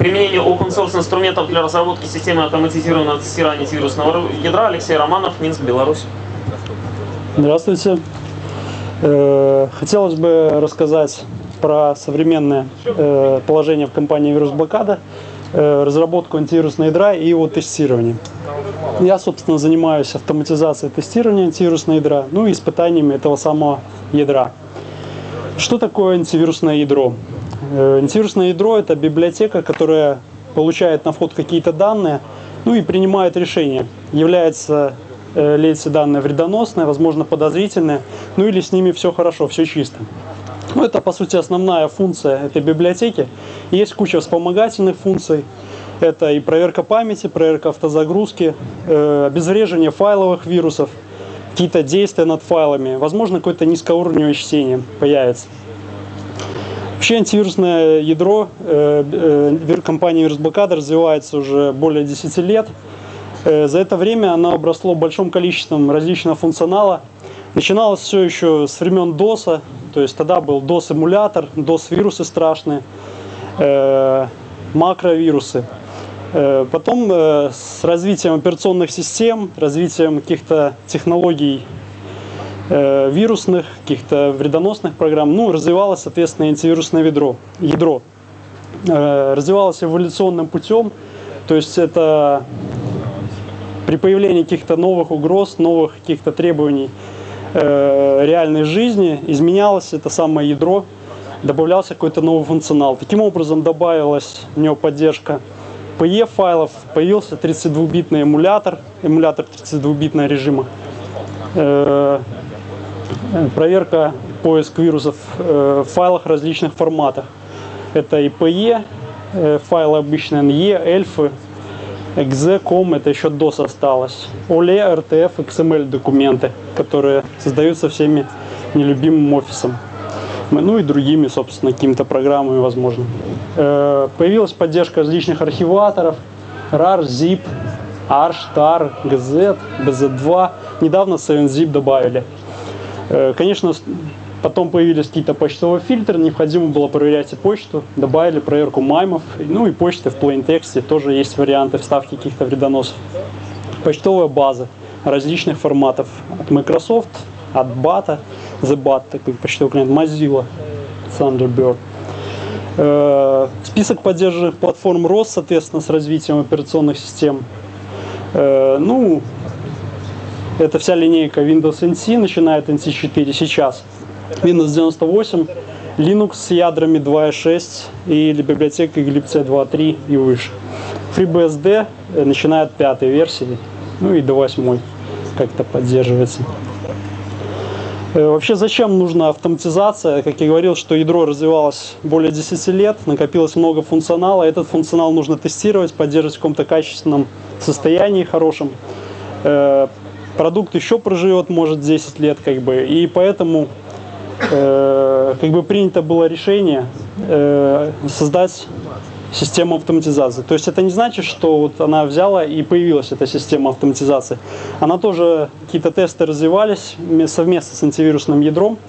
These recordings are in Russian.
применение open-source инструментов для разработки системы автоматизированного тестирования антивирусного ядра. Алексей Романов, Минск, Беларусь. Здравствуйте. Хотелось бы рассказать про современное положение в компании VirusBlokada, разработку антивирусного ядра и его тестирование. Я, собственно, занимаюсь автоматизацией тестирования антивирусного ядра, ну и испытаниями этого самого ядра. Что такое антивирусное ядро? Антивирусное ядро – это библиотека, которая получает на вход какие-то данные, ну и принимает решение, является ли эти данные вредоносные, возможно, подозрительные, ну или с ними все хорошо, все чисто. Ну, это, по сути, основная функция этой библиотеки. Есть куча вспомогательных функций. Это и проверка памяти, проверка автозагрузки, обезвреживание файловых вирусов, какие-то действия над файлами. Возможно, какое-то низкоуровневое чтение появится. Вообще антивирусное ядро компании VirusBlokada развивается уже более 10 лет. За это время оно обросло большим количеством различного функционала. Начиналось все еще с времен DOS, то есть тогда был DOS-эмулятор, DOS-вирусы страшные, макровирусы. Потом с развитием операционных систем, развитием каких-то технологий вирусных, каких-то вредоносных программ, ну, развивалось, соответственно, антивирусное ядро. Развивалось эволюционным путем, то есть это при появлении каких-то новых угроз, новых каких-то требований реальной жизни изменялось это самое ядро, добавлялся какой-то новый функционал. Таким образом добавилась в него поддержка PE файлов, появился 32-битный эмулятор 32-битного режима, проверка, поиск вирусов в файлах различных форматах. Это и PE, файлы обычные NE, ELF, .exe, .com, это еще DOS осталось, OLE, RTF, XML документы, которые создаются всеми нелюбимым офисом, ну и другими, собственно, какими-то программами, возможно. Появилась поддержка различных архиваторов, RAR, ZIP, ARCH, TAR, GZ, BZ2, недавно 7-zip добавили. Конечно, потом появились какие-то почтовые фильтры, необходимо было проверять и почту, добавили проверку маймов, ну и почты в plain-тексте, тоже есть варианты вставки каких-то вредоносов. Почтовая база различных форматов, от Microsoft, от BAT, The-Bat, такой почтовый клиент, Mozilla, Thunderbird. Список поддержанных платформ рос, соответственно, с развитием операционных систем. Ну, это вся линейка Windows NT, начиная от NT 4 сейчас. Windows 98, Linux с ядрами 2.6 или библиотека Eclipse 2.3 и выше. FreeBSD, начиная от 5-й версии, ну и до 8-й как-то поддерживается. Вообще, зачем нужна автоматизация? Как я говорил, что ядро развивалось более 10 лет, накопилось много функционала. Этот функционал нужно тестировать, поддерживать в каком-то качественном состоянии, хорошем. Продукт еще проживет, может, 10 лет, как бы, и поэтому как бы принято было решение создать систему автоматизации. То есть это не значит, что вот она взяла и появилась эта система автоматизации. Она тоже, какие-то тесты развивались совместно с антивирусным ядром,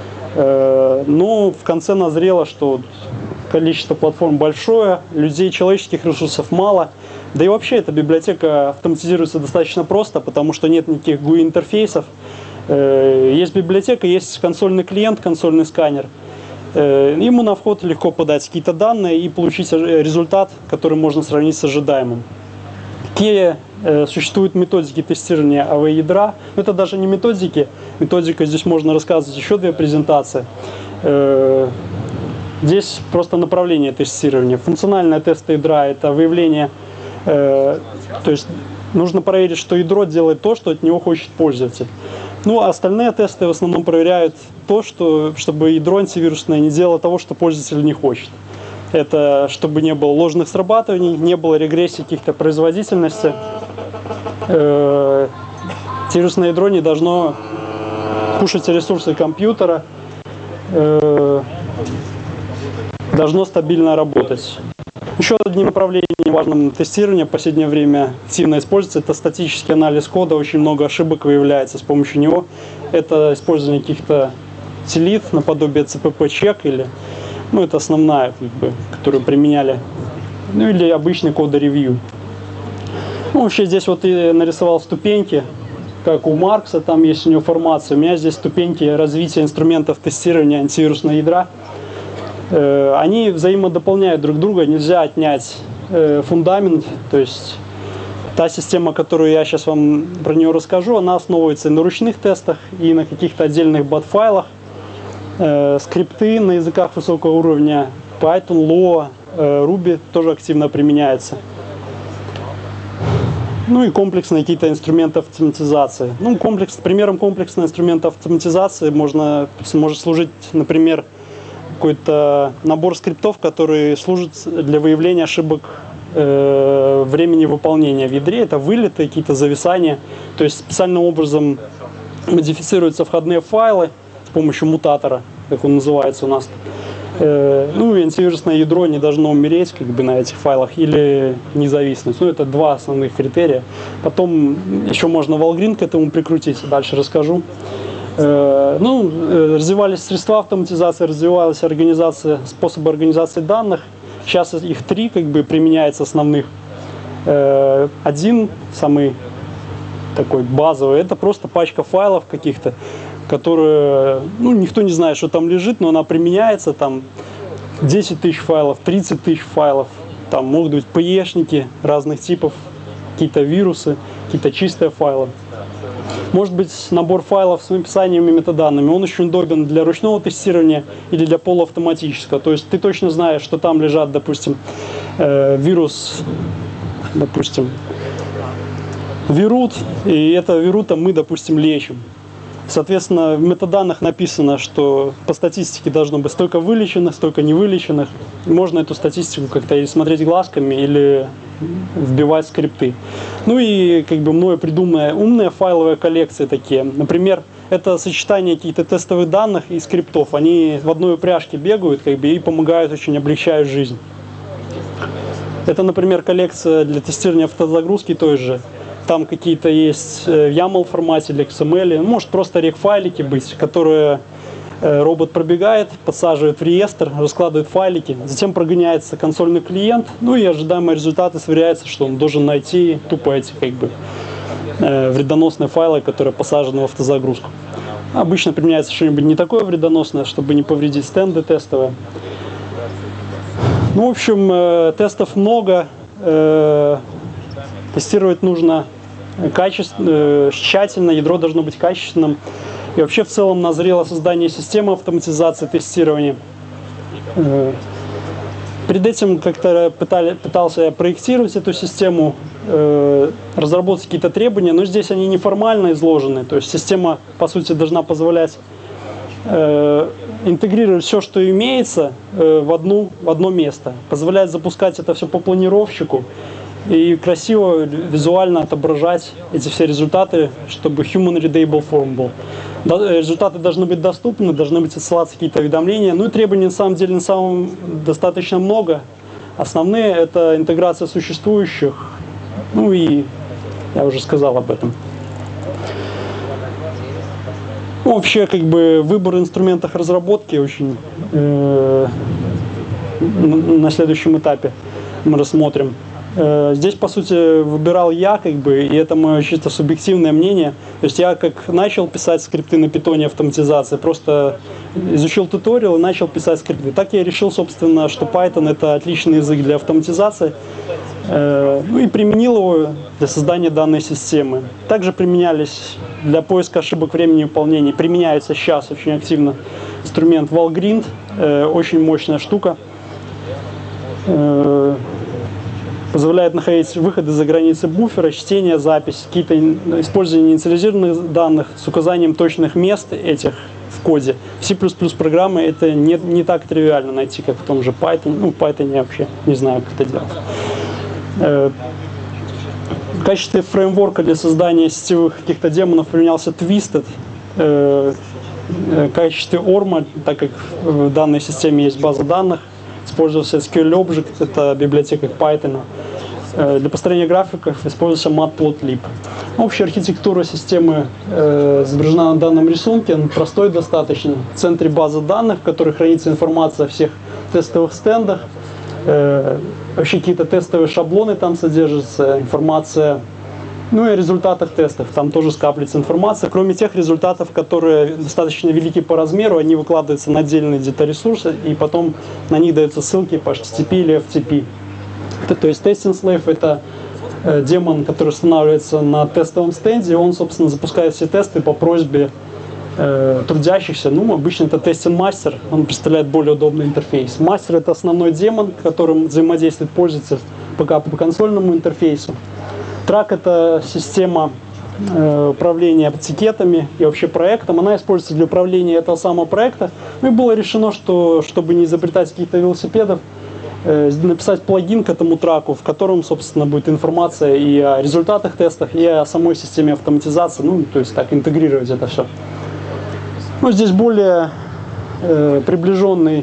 но в конце назрело, что количество платформ большое, людей, человеческих ресурсов мало. Да и вообще эта библиотека автоматизируется достаточно просто, потому что нет никаких GUI-интерфейсов. Есть библиотека, есть консольный клиент, консольный сканер. Ему на вход легко подать какие-то данные и получить результат, который можно сравнить с ожидаемым. Какие существуют методики тестирования АВ-ядра? Это даже не методики. Методика здесь можно рассказывать еще 2 презентации. Здесь просто направление тестирования. Функциональное тесты ядра – это выявление, то есть нужно проверить, что ядро делает то, что от него хочет пользователь. Ну, а остальные тесты в основном проверяют то, чтобы ядро антивирусное не делало того, что пользователь не хочет. Это чтобы не было ложных срабатываний, не было регрессии каких-то производительности. Антивирусное ядро не должно кушать ресурсы компьютера, должно стабильно работать. Еще одним направлением важным тестирования в последнее время активно используется, это статический анализ кода. Очень много ошибок выявляется с помощью него. Это использование каких-то утилит наподобие CPP-чек или, ну, это основная, как бы, которую применяли ну или обычный код-ревью. Ну, вообще здесь вот я нарисовал ступеньки, как у Маркса, там есть у него формация. У меня здесь ступеньки развития инструментов тестирования антивирусного ядра. Они взаимодополняют друг друга, нельзя отнять фундамент, то есть та система, которую я сейчас вам про нее расскажу, она основывается на ручных тестах и на каких-то отдельных бат-файлах. Скрипты на языках высокого уровня, Python, Lua, Ruby тоже активно применяются. Ну и комплексные какие-то инструменты автоматизации. Ну, примером комплексного инструмента автоматизации может служить, например, какой-то набор скриптов, который служит для выявления ошибок времени выполнения в ядре. Это вылеты, какие-то зависания. То есть специальным образом модифицируются входные файлы с помощью мутатора, как он называется у нас. Ну и антивирусное ядро не должно умереть как бы на этих файлах или не зависнуть. Ну это два основных критерия. Потом еще можно Valgrind к этому прикрутить, дальше расскажу. Ну, развивались средства автоматизации, развивалась способы организации данных. Сейчас их три как бы применяется основных. Один, самый такой базовый, это просто пачка файлов каких-то, которые, ну, никто не знает, что там лежит, но она применяется, там 10 тысяч файлов, 30 тысяч файлов, там могут быть PE-шники разных типов, какие-то вирусы, какие-то чистые файлы. Может быть набор файлов с описаниями и метаданными, он очень удобен для ручного тестирования или для полуавтоматического, то есть ты точно знаешь, что там лежат, допустим, вирус, допустим, вирут, и это вирута мы, допустим, лечим. Соответственно, в метаданных написано, что по статистике должно быть столько вылеченных, столько невылеченных. Можно эту статистику как-то или смотреть глазками, или вбивать скрипты. Ну и как бы мною придуманные умные файловые коллекции такие. Например, это сочетание каких-то тестовых данных и скриптов. Они в одной упряжке бегают как бы, и помогают, очень облегчают жизнь. Это, например, коллекция для тестирования автозагрузки той же. Там какие-то есть в YAML формате или XML, может просто рек-файлики быть, которые робот пробегает, подсаживает в реестр, раскладывает файлики, затем прогоняется консольный клиент, ну и ожидаемые результаты сверяются, что он должен найти тупо эти как бы вредоносные файлы, которые посажены в автозагрузку. Обычно применяется что-нибудь не такое вредоносное, чтобы не повредить стенды тестовые. Ну, в общем, тестов много, тестировать нужно качественно, тщательно, ядро должно быть качественным. И вообще в целом назрело создание системы автоматизации тестирования. Перед этим как-то пытался я проектировать эту систему, разработать какие-то требования, но здесь они неформально изложены. То есть система, по сути, должна позволять интегрировать все, что имеется, в одно место. Позволяет запускать это все по планировщику и красиво визуально отображать эти все результаты, чтобы human readable form был. Результаты должны быть доступны, должны быть отсылаться какие-то уведомления. Ну и требований на самом деле достаточно много. Основные это интеграция существующих, ну и я уже сказал об этом. Ну, вообще, как бы выбор инструментов разработки очень на следующем этапе мы рассмотрим. Здесь, по сути, выбирал я, как бы, и это мое чисто субъективное мнение. То есть я как начал писать скрипты на питоне автоматизации, просто изучил туториал и начал писать скрипты. Так я решил, собственно, что Python это отличный язык для автоматизации. Ну и применил его для создания данной системы. Также применялись для поиска ошибок времени выполнения. Применяется сейчас очень активно инструмент Valgrind, очень мощная штука. Позволяет находить выходы за границы буфера, чтение, запись, какие-то использование инициализированных данных с указанием точных мест этих в коде. В C++ программы это не так тривиально найти, как в том же Python. Ну, в Python я вообще не знаю, как это делать. В качестве фреймворка для создания сетевых каких-то демонов применялся Twisted. В качестве ORM, так как в данной системе есть база данных, использовался SQL Object, это библиотека Python. Для построения графиков используется Matplotlib. Общая архитектура системы изображена на данном рисунке, он простой достаточно. В центре база данных, в которой хранится информация о всех тестовых стендах. Вообще какие-то тестовые шаблоны там содержатся, информация, ну и о результатах тестов. Там тоже скапливается информация. Кроме тех результатов, которые достаточно велики по размеру, они выкладываются на отдельные где-то ресурсы, и потом на них даются ссылки по HTTP или FTP. То есть Testing Slave — это демон, который устанавливается на тестовом стенде, он, собственно, запускает все тесты по просьбе трудящихся. Ну, обычно это Testing Master, он представляет более удобный интерфейс. Мастер — это основной демон, которым взаимодействует пользователь пока по консольному интерфейсу. Трак — это система управления этикетами и вообще проектом. Она используется для управления этого самого проекта. Ну и было решено, что, чтобы не изобретать каких-то велосипедов, написать плагин к этому траку, в котором, собственно, будет информация и о результатах тестов, и о самой системе автоматизации, ну, то есть так интегрировать это все. Ну, здесь более приближенная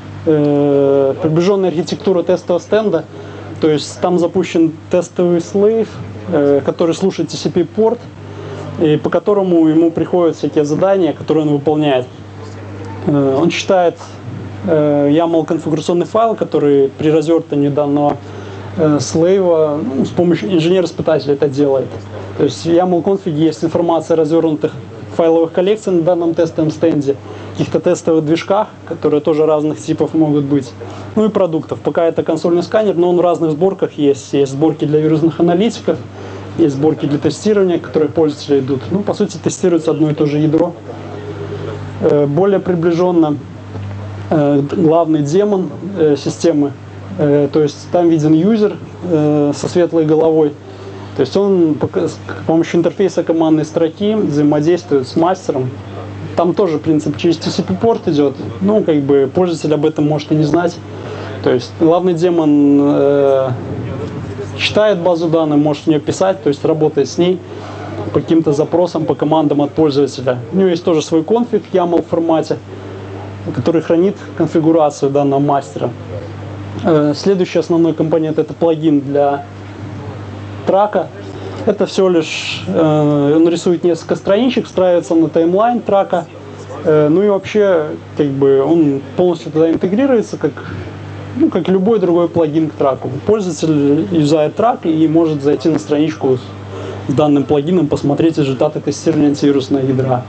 архитектура тестового стенда, то есть там запущен тестовый слейв, который слушает TCP-порт, и по которому ему приходят всякие задания, которые он выполняет. Он читает YAML конфигурационный файл, который при развертывании данного слейва, ну, с помощью инженер-испытателя это делает. То есть в YAML конфиге есть информация о развернутых файловых коллекций на данном тестовом стенде, каких-то тестовых движках, которые тоже разных типов могут быть, ну и продуктов. Пока это консольный сканер, но он в разных сборках есть. Есть сборки для вирусных аналитиков, есть сборки для тестирования, которые пользователи идут. Ну, по сути, тестируется одно и то же ядро. Более приближенно главный демон системы, то есть там виден юзер со светлой головой. То есть он с помощью интерфейса командной строки взаимодействует с мастером. Там тоже принцип через TCP-порт идет. Ну, как бы пользователь об этом может и не знать. То есть главный демон читает базу данных, может в нее писать, то есть работает с ней по каким-то запросам, по командам от пользователя. У него есть тоже свой конфиг в YAML формате, который хранит конфигурацию данного мастера. Следующий основной компонент — это плагин для трака. Это всего лишь он рисует несколько страничек, встраивается на таймлайн трака. Ну и вообще, как бы, он полностью туда интегрируется, как любой другой плагин к траку. Пользователь юзает трак и может зайти на страничку с данным плагином, посмотреть результаты тестирования антивирусного ядра.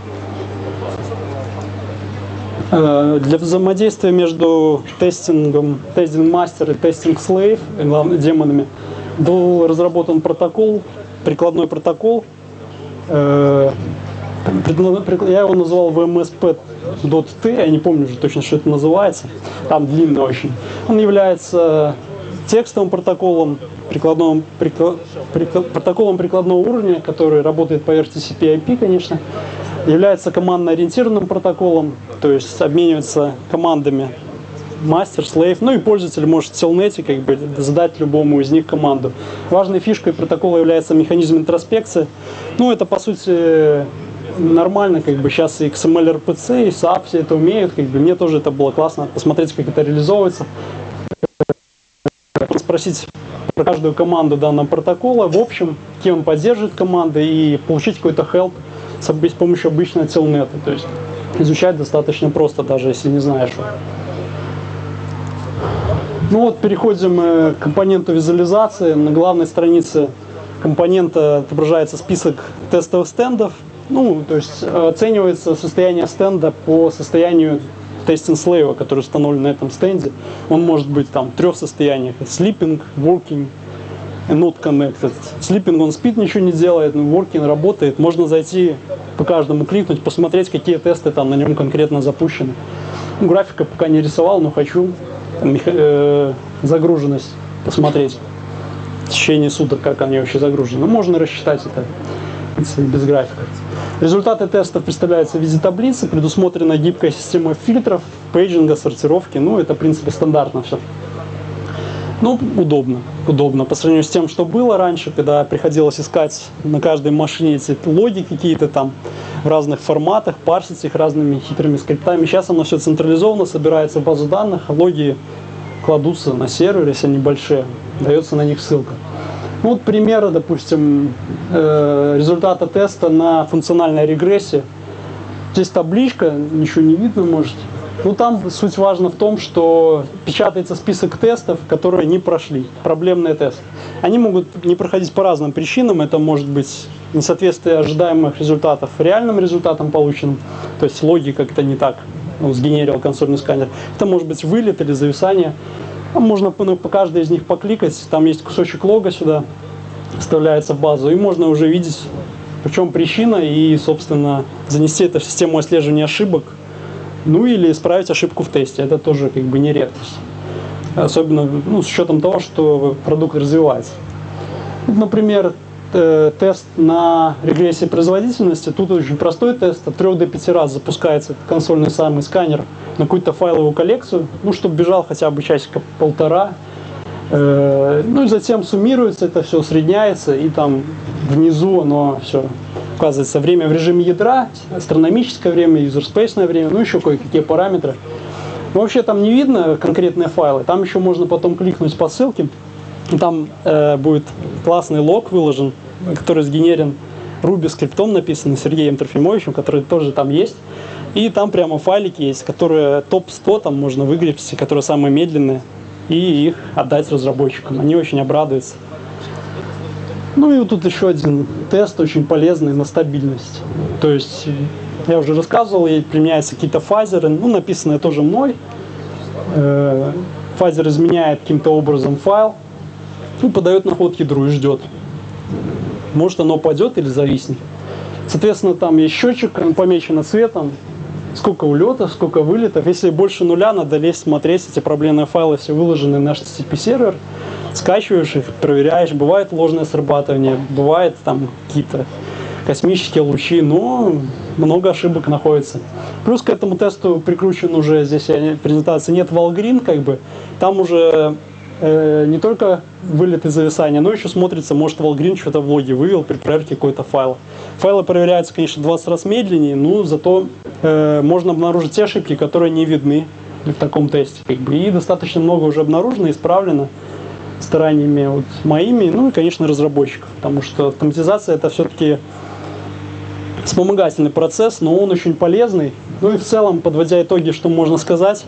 Для взаимодействия между тестингом, тестинг мастер и тестинг слейв, главными демонами, был разработан протокол, прикладной протокол. Я его назвал VMSP.T, я не помню уже точно, что это называется, там длинно очень. Он является текстовым протоколом, протоколом прикладного уровня, который работает по TCP/IP, конечно. Является командно-ориентированным протоколом, то есть обменивается командами мастер, слейв, ну и пользователь может в телнете как бы задать любому из них команду. Важной фишкой протокола является механизм интроспекции. Ну, это по сути нормально, как бы сейчас и XML RPC, и SAP все это умеют, как бы мне тоже это было классно посмотреть, как это реализовывается. Спросить про каждую команду данного протокола, в общем, кем он поддерживает команды, и получить какой-то help с помощью обычного телнета. То есть изучать достаточно просто, даже если не знаешь. Ну вот, переходим к компоненту визуализации. На главной странице компонента отображается список тестовых стендов. Ну, то есть оценивается состояние стенда по состоянию тестинг-слейва, который установлен на этом стенде. Он может быть там в 3 состояниях: sleeping, working, not connected. Sleeping, он спит, ничего не делает, но working работает. Можно зайти по каждому кликнуть, посмотреть, какие тесты там на нем конкретно запущены. Ну, графика пока не рисовал, но хочу загруженность посмотреть в течение суток, как они вообще загружены. Ну, можно рассчитать это без графика. Результаты тестов представляются в виде таблицы, предусмотрена гибкая система фильтров, пейджинга, сортировки. Ну, это, в принципе, стандартно все. Ну, удобно по сравнению с тем, что было раньше, когда приходилось искать на каждой машине эти логи какие-то там в разных форматах, парсить их разными хитрыми скриптами. Сейчас оно все централизовано, собирается в базу данных, а логи кладутся на сервер, если они большие, дается на них ссылка. Ну, вот примеры, допустим, результата теста на функциональной регрессии. Здесь табличка, ничего не видно, может. Ну, там суть важна в том, что печатается список тестов, которые не прошли, проблемные тесты. Они могут не проходить по разным причинам. Это может быть несоответствие ожидаемых результатов реальным результатам полученным, то есть логи как-то не так сгенерил консольный сканер. Это может быть вылет или зависание. Там можно по каждой из них покликать, там есть кусочек лога сюда, вставляется в базу, и можно уже видеть, в чем причина, и, собственно, занести это в систему отслеживания ошибок, ну или исправить ошибку в тесте. Это тоже как бы не редкость. Особенно с учетом того, что продукт развивается. Например, тест на регрессии производительности. Тут очень простой тест. От 3 до 5 раз запускается консольный самый сканер на какую-то файловую коллекцию, чтобы бежал хотя бы часика-полтора. Ну и затем суммируется это все, усредняется, и там внизу оно все указывается время в режиме ядра, астрономическое время, юзерспейсное время, ну еще кое-какие параметры. Но вообще там не видно конкретные файлы, там еще можно потом кликнуть по ссылке, и там будет классный лог выложен, который сгенерен Ruby скриптом, написан Сергеем Трофимовичем, который тоже там есть. И там прямо файлики есть, которые топ-100 там можно выгребсти, которые самые медленные, и их отдать разработчикам. Они очень обрадуются. Ну и вот тут еще один тест очень полезный на стабильность. То есть, я уже рассказывал, применяются какие-то фазеры, написанные тоже мной. Фазер изменяет каким-то образом файл и подает на ход ядру и ждет. Может оно упадет или зависнет. Соответственно, там есть счетчик, он помечен цветом, сколько улетов, сколько вылетов. Если больше нуля, надо лезть смотреть, эти проблемные файлы все выложены на HTTP сервер, скачиваешь их, проверяешь. Бывает ложное срабатывание, бывает там какие-то космические лучи, но много ошибок находится. Плюс к этому тесту прикручен уже, здесь презентации нет Valgrind, там уже не только вылет и зависание, но еще смотрится, может Valgrind что-то в логе вывел при проверке какой-то файла. Файлы проверяются, конечно, 20 раз медленнее, но зато можно обнаружить те ошибки, которые не видны в таком тесте. И достаточно много уже обнаружено, исправлено стараниями моими, и, конечно, разработчиков. Потому что автоматизация — это все-таки вспомогательный процесс, но он очень полезный. Ну и в целом, подводя итоги, что можно сказать,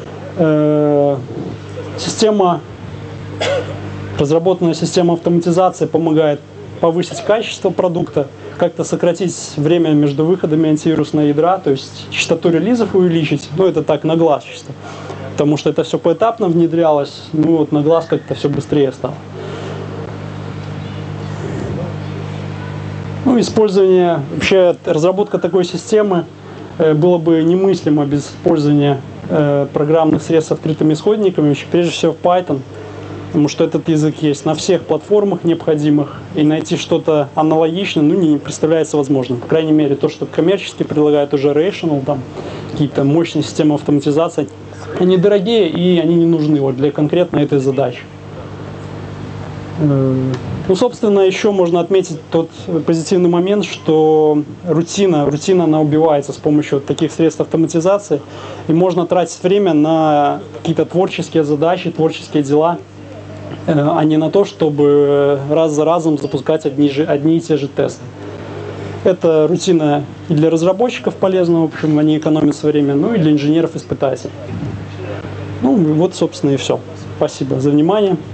разработанная система автоматизации помогает повысить качество продукта, как-то сократить время между выходами антивирусного ядра, то есть частоту релизов увеличить, это так на глаз чисто, потому что это все поэтапно внедрялось, на глаз как-то все быстрее стало. Использование, вообще разработка такой системы было бы немыслимо без использования программных средств с открытыми исходниками, прежде всего Python, потому что этот язык есть на всех платформах необходимых, и найти что-то аналогичное не представляется возможным. По крайней мере, то, что коммерчески предлагают уже Rational, там какие-то мощные системы автоматизации, они дорогие и они не нужны для конкретно этой задачи. Собственно, еще можно отметить тот позитивный момент, что рутина она убивается с помощью таких средств автоматизации, и можно тратить время на какие-то творческие задачи, творческие дела, а не на то, чтобы раз за разом запускать одни и те же тесты. Это рутина и для разработчиков полезна, в общем, они экономят свое время, и для инженеров-испытателей. Собственно, и все. Спасибо за внимание.